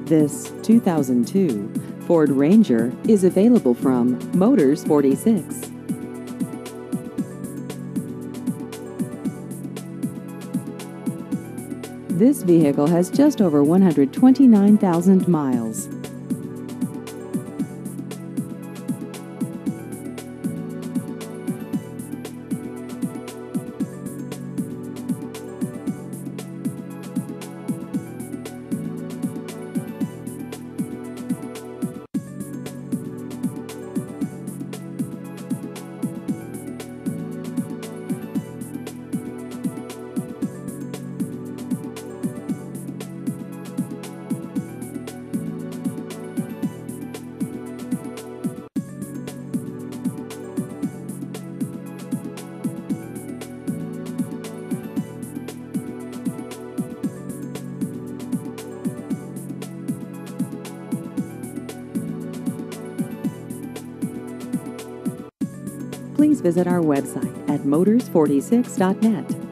This 2002 Ford Ranger is available from Motors 46. This vehicle has just over 129,000 miles. Please visit our website at motors46.net.